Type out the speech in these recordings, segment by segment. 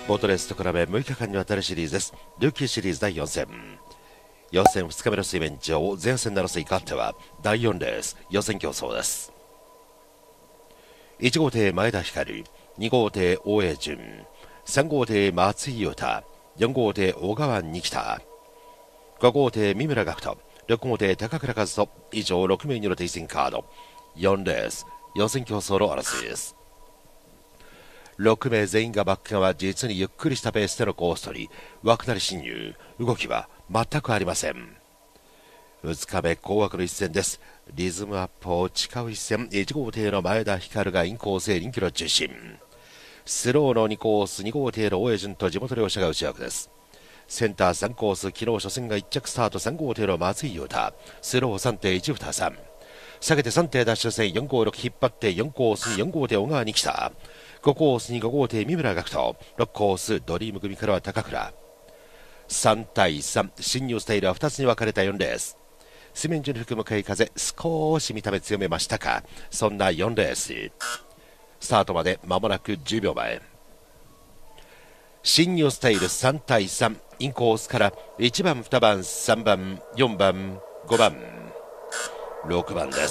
ボートレースと比べ6日間にわたるシリーズです。ルーキーシリーズ第4戦。予選2日目の水面上、前線の争い勝っては第4レース予選競争です。1号艇前田光、2号艇大江淳、3号艇松井裕太、4号艇小川二木田、5号艇三村学人、6号艇高倉和人、以上6名による対戦カード。4レース予選競争の争いです。6名全員がバック側、実にゆっくりしたペースでのコース取り、枠なり侵入、動きは全くありません。2日目高枠の一戦です。リズムアップを誓う一戦。1号艇の前田光がインコースへ人気の中心、スローの2コース、2号艇の大江淳と地元両者が内枠です。センター3コース、昨日初戦が1着スタート、3号艇の松井裕太、スロー 3.123、下げて3艇ダッシュ戦、456引っ張って4コースに4号艇小川二木田、5コースに5号艇三村学人、6コースドリーム組からは高倉。3対3、進入スタイルは2つに分かれた4レース。水面上に吹く向かい風、少し見た目強めましたか。そんな4レーススタートまで間もなく10秒前。進入スタイル3対3、インコースから1番2番3番4番5番6番です。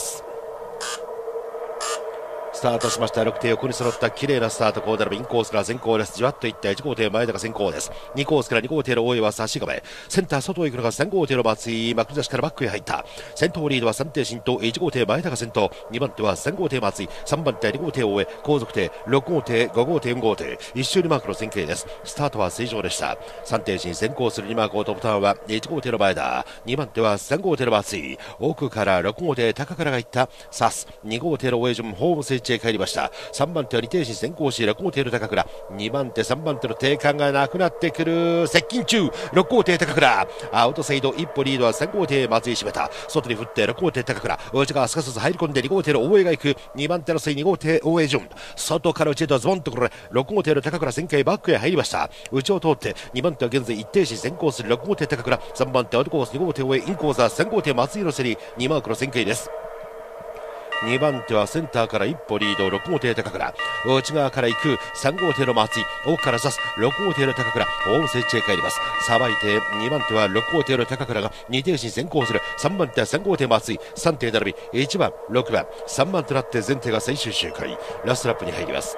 スタートしました。6艇横に揃った綺麗なスタート。こうならばインコースから先行です。じわっといった1号艇前田が先行です。2コースから2号艇の大江は差し亀、センター外へ行くのが3号艇の松井、幕差しからバックへ入った。先頭リードは3艇新東、1号艇前田が先頭、2番手は3号艇松井、3番手は2号艇大江、後続艇6号艇5号艇4号艇、一周にマークの線形です。スタートは正常でした。3艇新先行する2マークをトップターンは1号艇の前田、2番手は3号艇の松井、奥から6号艇高倉が行った。サス2号艇の大江順ホームスイッチへ帰りました。3番手は2艇新先行し6号艇の高倉、2番手3番手の定感がなくなってくる。接近中6号艇高倉、アウトサイド一歩リードは3号艇松井締めた。外に振って6号艇高倉、内側すかさず入り込んで2号艇の大江が行く。2番手の2号艇大江順、外から内へとズボンところ6号艇の高倉旋回バックへ入りました。内を通って2番手は現在1艇新先行する6号艇高倉、3番手はアウトコース2号艇大江、インコースは3号艇松井の競り、2マークの旋回です。2番手はセンターから一歩リード6号艇高倉、内側から行く3号艇の松井、奥から刺す6号艇の高倉、ホームスイッチへ帰ります。さばいて2番手は6号艇の高倉が2艇新先行する。3番手は3号艇松井、3艇並び1番6番3番となって全艇が最終周回ラストラップに入ります。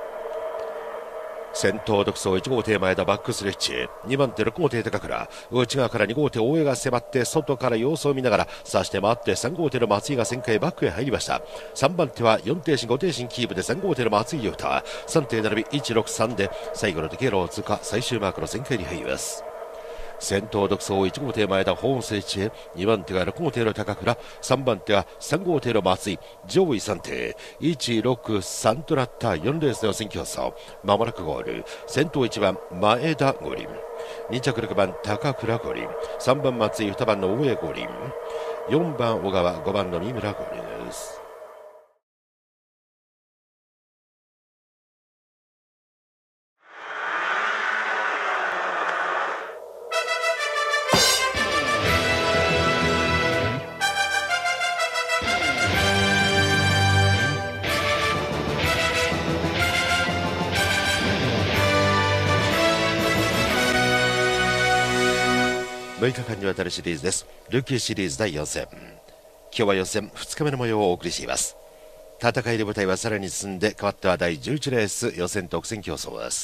先頭独走1号艇前田バックスレッチ、2番手6号艇高倉、内側から2号艇大江が迫って外から様子を見ながらさして回って3号艇の松井が旋回バックへ入りました。3番手は4艇新5艇新キープで3号艇の松井裕太、3艇並び163で最後の時計路を通過、最終マークの旋回に入ります。先頭独走1号艇前田ホームスイッチへ、2番手が6号艇の高倉、3番手は3号艇の松井、上位3艇163となった4レースの予選競争。まもなくゴール。先頭1番前田五輪、2着6番高倉五輪、3番松井、2番の大江五輪、4番小川、5番の三村五輪です。6日間にわたるシリーズです。ルーキーシリーズ第4戦。今日は予選2日目の模様をお送りしています。戦いの舞台はさらに進んで、変わっては第11レース予選特選競争です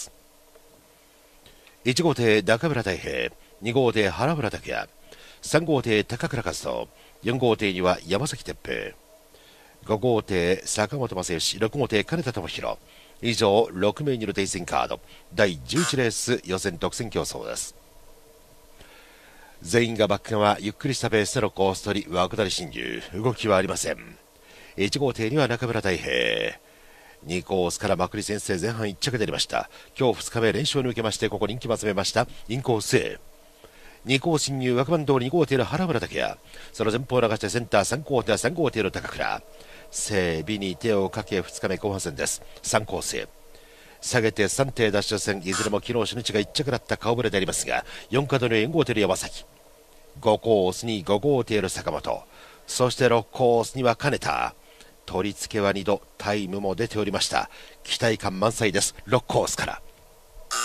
。1号艇中村太平、2号艇原村拓也、3号艇高倉和人、4号艇には山崎哲平、5号艇坂本正義、6号艇金田智弘、以上6名による対戦カード。第11レース予選特選競争です。全員がバック側、ゆっくりしたペースでのコース取り、枠なり侵入、動きはありません。1号艇には中村太平、2コースからまくり先生、前半1着でありました。今日2日目連勝に受けまして、ここ人気を集めました。インコースへ2コース進入、枠番通り2号艇の原村拓也、その前方を流してセンター3号艇は3号艇の高倉、整備に手をかけ2日目後半戦です。3コースへ下げて3艇ダッシュ戦、いずれも昨日初日が1着だった顔ぶれでありますが、4角の4号艇の山崎、5コースに5号艇の坂本、そして6コースには金田、取り付けは2度、タイムも出ておりました。期待感満載です。6コースから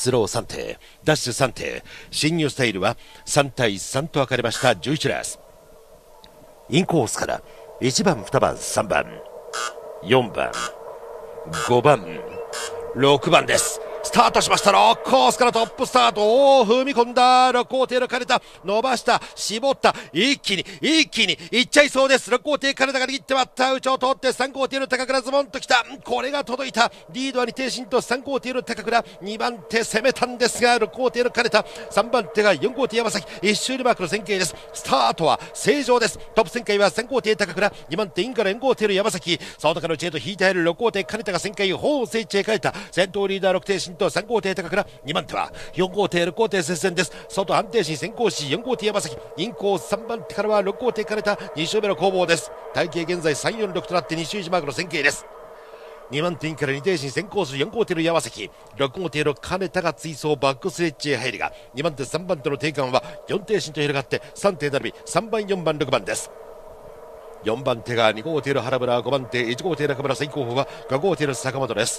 スロー3手ダッシュ3手進入スタイルは3対3と分かれました11レース。インコースから1番2番3番4番5番6番です。スタートしました。6コースからトップスタート。踏み込んだ6号艇の金田、伸ばした絞った、一気にいっちゃいそうです。6号艇金田が握って割った内を通って3号艇の高倉ズボンときた。これが届いた。リードは二艇進と3号艇の高倉、2番手攻めたんですが6号艇の金田、3番手が4号艇山崎、1周でマークの線形です。スタートは正常です。トップ旋回は3号艇高倉、2番手インから4号艇の山崎、外から内へと引いて入る6号艇金田が旋回、ホームスイッチへ変えた。先頭リーダー6艇進と3号艇高倉、2番手は4号艇6号艇接戦です。外安定進先行し4号艇山崎、インコース3番手からは6号艇金田、2周目の攻防です。体系現在346となって2周時マークの線形です。2番手インから2艇進先行する4号艇の山崎、6号艇の金田が追走バックスレッジへ入りが、2番手3番手の定冠は4艇進と広がって3艇並び3番4番6番です。4番手が2号艇の原村、5番手1号艇中村、最後方は5号艇の坂本です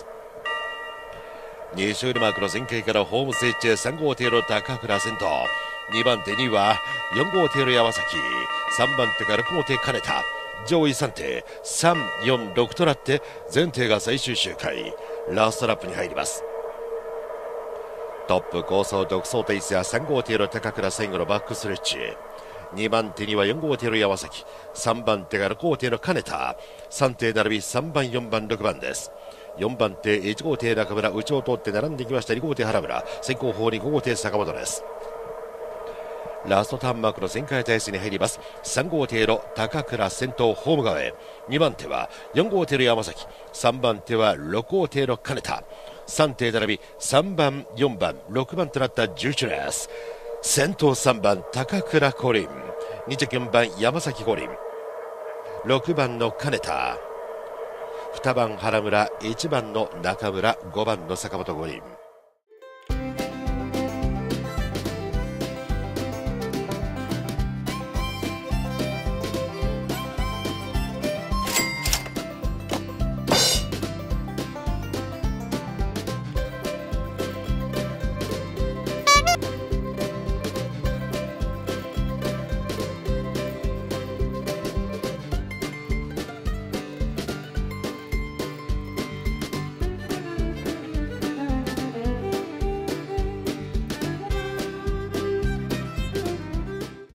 。2周でマークの前回からホームスイッチへ3号艇の高倉先頭、2番手には4号艇の山崎、3番手から6号艇金田、上位3艇3、4、6となって全艇が最終周回ラストラップに入ります。トップ構想独走ペースや3号艇の高倉、最後のバックストレッチ、2番手には4号艇の山崎、3番手が6号艇の金田、3艇並び3番4番6番です。4番手1号艇中村、内を通って並んできました2号艇原村、先後方に5号艇坂本です。ラストターンマークの旋回体制に入ります。3号艇の高倉先頭ホーム側へ、2番手は4号艇の山崎、3番手は6号艇の金田、3艇並び3番4番6番となった11レース。先頭3番高倉五輪、2着4番山崎五輪、6番の金田、2番原村、1番の中村、5番の坂本五輪。